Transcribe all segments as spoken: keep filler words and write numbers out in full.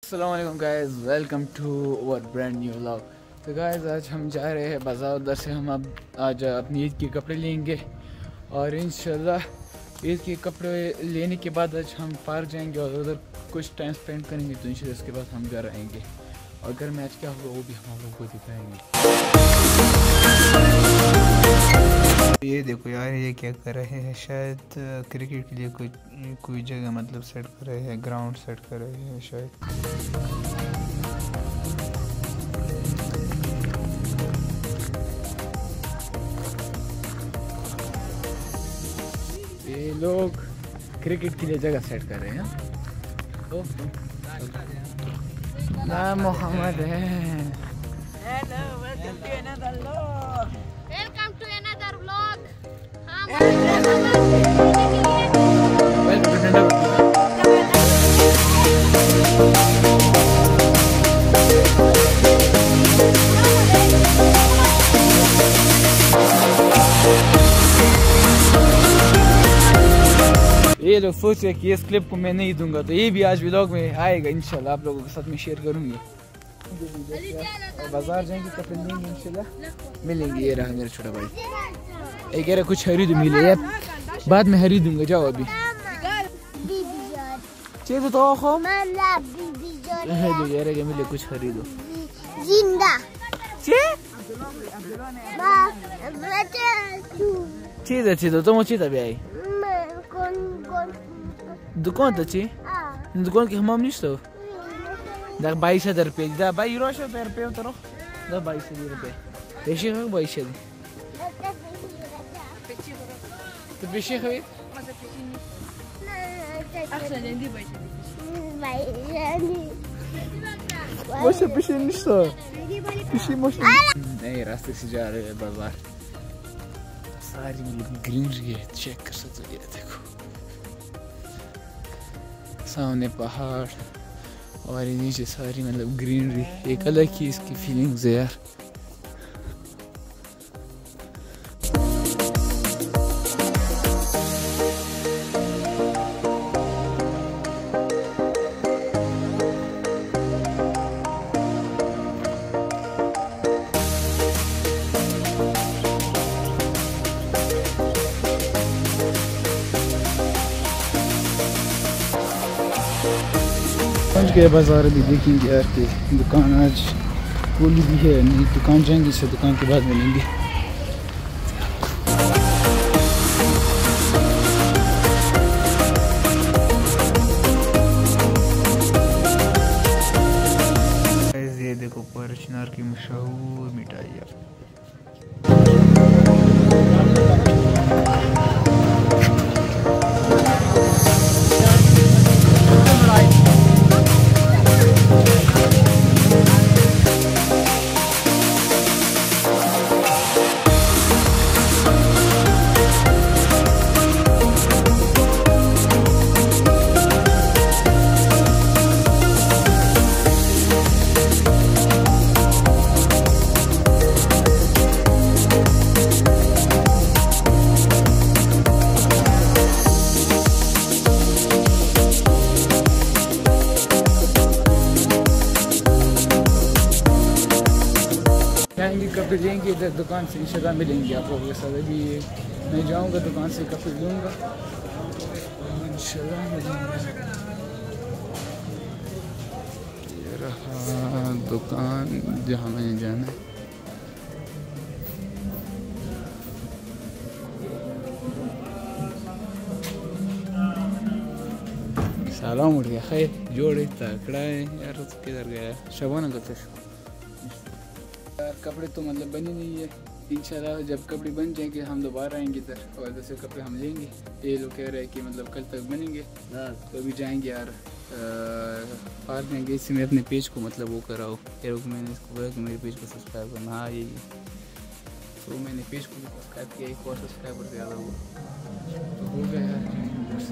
अस्सलाम वालेकुम guys, welcome to our brand new vlog. तो गाइस आज हम जा रहे हैं बाज़ार, उधर से हम अब आज अपनी ईद के कपड़े लेंगे और इंशाल्लाह ईद के कपड़े लेने के बाद आज हम पार्क जाएंगे और उधर कुछ टाइम स्पेंड करेंगे। तो इंशाल्लाह उसके बाद हम घर आएंगे और घर में आज क्या होगा वो भी हम आप लोगों को दिखाएंगे। ये देखो यार, ये क्या कर रहे हैं, शायद क्रिकेट के लिए कोई कोई जगह मतलब सेट कर रहे हैं, ग्राउंड सेट कर रहे हैं शायद। ये लोग क्रिकेट के लिए जगह सेट कर रहे हैं। तो नाम मोहम्मद है। Hello, welcome to another vlog. Welcome to another vlog. हम ये लोग सोच रहे कि इस क्लिप को मैं नहीं दूंगा, तो ये भी आज व्लॉग में आएगा इंशाल्लाह, आप लोगों के साथ में शेयर करूंगी। बाजार जाएंगे कपड़े लेंगे इंशाल्लाह, मिलेंगे। ये रहा मेरा छोटा भाई, एक कह रहा कुछ खरीदो मिले यार, बाद में खरीदूंगा, जाओ अभी चीज़ तो खो यार के मिले कुछ खरीदो जिंदा चीज़ अच्छी तो तुम चीज़ अभी आई दुकान तो अच्छी दुकान की हमाम नहीं तो दा बाईस हजार रुपये दा बाई रोश हजार रुपये उतरो दा बाईस हजार रुपये पेशी है बाईस हजार तो पेशी है वैसे पेशी नहीं तो पेशी मोशी नहीं, रास्ते से जा रहे हैं बाजार, सारी मतलब ग्रीनरी है, चेक कर सकते हो। ये देखो सामने पहाड़ और नीचे सारी मतलब ग्रीनरी, एक अलग ही इसकी फीलिंग्स है यार। पहुंच गए बाजार, भी देखेंगे यार कि दुकान आज खुली भी है नहीं, दुकान जाएंगे, इसे दुकान के बाद मिलेंगे। ये देखो परचनार की मशहूर मिठाई यार, कपड़े लेंगे इधर दुकान से इंशाल्लाह मिलेंगे आप लोगों के साथ। अभी मैं जाऊंगा दुकान से कपड़े लूँगा इंशाल्लाह मिलेंगे। ये रहा दुकान जहाँ मैंने जाना है। सलाम उठ गया, खैर जोड़े तकड़ा है यार, किधर गया शबाना करते यार। कपड़े तो मतलब बनी नहीं है, इंशाल्लाह जब कपड़े बन जाएंगे हम दोबारा आएंगे इधर और जैसे कपड़े हम लेंगे। ये लोग कह रहे हैं कि मतलब कल तक बनेंगे, तो अभी जाएंगे यार पार्क जाएंगे। इससे मैं अपने पेज को मतलब वो कराओ यार, मैंने इसको बोला कि मेरे पेज को सब्सक्राइब करना। हाँ यही, तो मैंने पेज को भी सब्सक्राइब किया, एक और सब्सक्राइबर ज़्यादा हुआ तो हो गया यार से।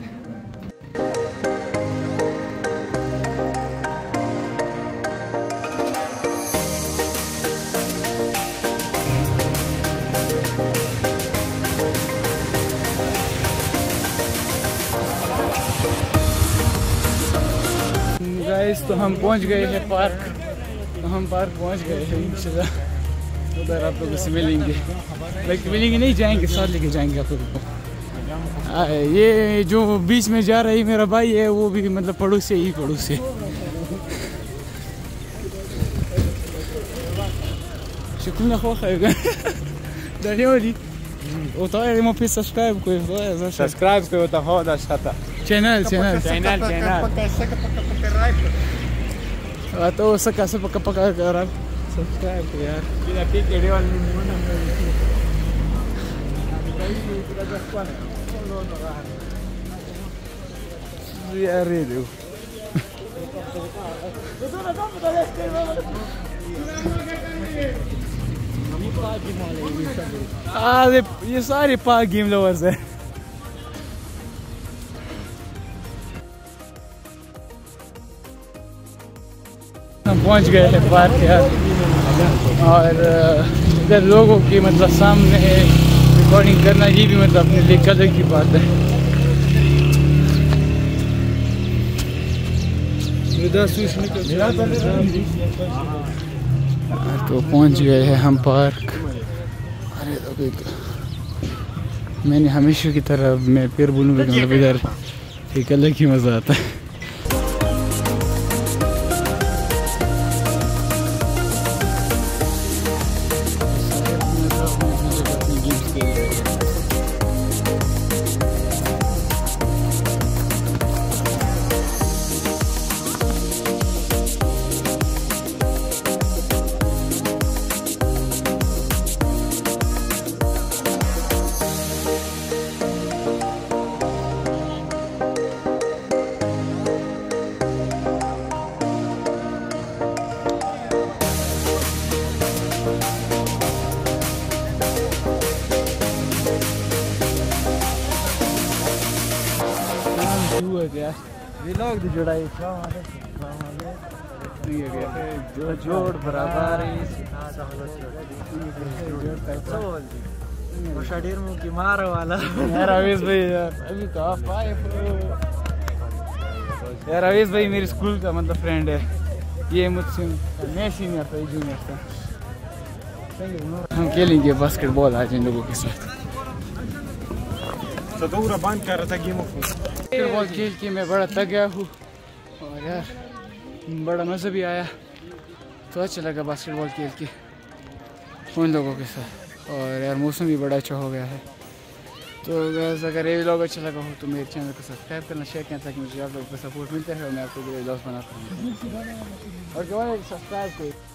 तो हम पहुंच गए हैं पार्क। तो हम पार्क पहुंच गए हैं इंशाल्लाह। उधर आप लोगों से मिलेंगे, लाइक मिलेंगे नहीं, जाएंगे साथ लेके जाएंगे आप लोगों को। ये जो बीच में जा रहा है मेरा भाई है, वो भी मतलब पड़ोसी ही पड़ोसी। شكلنا خوخة دانيولي وطاير مو في سبسكرايب كوي سبسكرايب كوي وتاخد شتا channel channel channel channel तो सका से पक्का पक्का कर सब्सक्राइब यार كده في فيديو يا ريدو هذه ये सारे पार्क गेम लवर्स है। हम पहुंच गए हैं पार्क यार, और इधर लोगों की मतलब सामने रिकॉर्डिंग करना ये भी मतलब अपने लिए कदर की बात है। तो पहुंच गए हैं हम पार्क। अरे अभी तो मैंने हमेशा की तरह मैं फिर बोलूँगा कि मतलब इधर एक अलग ही मज़ा आता है। व्लॉग दी जुड़ाई जो जोड़ बराबर शरीर मुंह की मार वाला यार अवेश भाई यार अभी तो आप आए यार। अवेश भाई मेरे स्कूल का मतलब फ्रेंड है, ये मुझसे मैं सीनियर था, जूनियर था। हम खेलेंगे बास्केटबॉल आज इन लोगों के साथ। तदूरा बंद कर रहा था गेम ऑफ बास्केटबॉल खेल के मैं बड़ा थक गया हूँ और यार बड़ा मज़ा भी आया। तो अच्छा लगा बास्केटबॉल खेल के उन लोगों के साथ, और यार मौसम भी बड़ा अच्छा हो गया है। तो गैस अगर ये व्लॉग अच्छा लगा हो तो मेरे चैनल को सब्सक्राइब करना, शेयर करना, ताकि मुझे आप लोगों को सपोर्ट मिलता है और मैं आपको व्लॉग्स बनाता हूँ। और सब्सक्राइब करें।